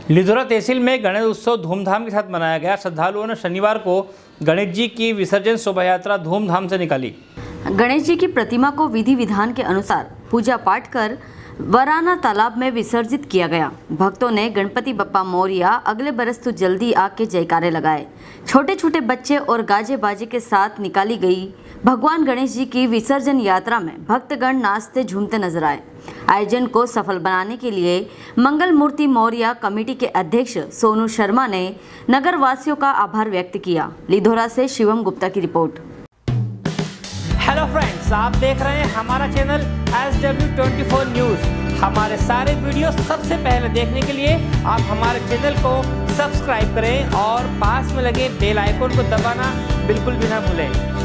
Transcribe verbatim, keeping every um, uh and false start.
लिधौरा तहसील में गणेश उत्सव धूमधाम के साथ मनाया गया। श्रद्धालुओं ने शनिवार को गणेश जी की विसर्जन शोभा यात्रा धूमधाम से निकाली। गणेश जी की प्रतिमा को विधि विधान के अनुसार पूजा पाठ कर वराना तालाब में विसर्जित किया गया। भक्तों ने गणपति बप्पा मोरिया, अगले बरस तू जल्दी आ के जयकारे लगाए। छोटे छोटे बच्चे और गाजे बाजे के साथ निकाली गई भगवान गणेश जी की विसर्जन यात्रा में भक्तगण नाचते झूमते नजर आए। आयोजन को सफल बनाने के लिए मंगल मूर्ति मौर्य कमेटी के अध्यक्ष सोनू शर्मा ने नगर वासियों का आभार व्यक्त किया। लिधौरा से शिवम गुप्ता की रिपोर्ट। हेलो फ्रेंड्स, आप देख रहे हैं हमारा channel S W twenty four news. हमारे सारे वीडियो सबसे पहले देखने के लिए आप हमारे चैनल को सब्सक्राइब करें और पास में लगे बेल आइकन को दबाना बिल्कुल भी ना भूलें।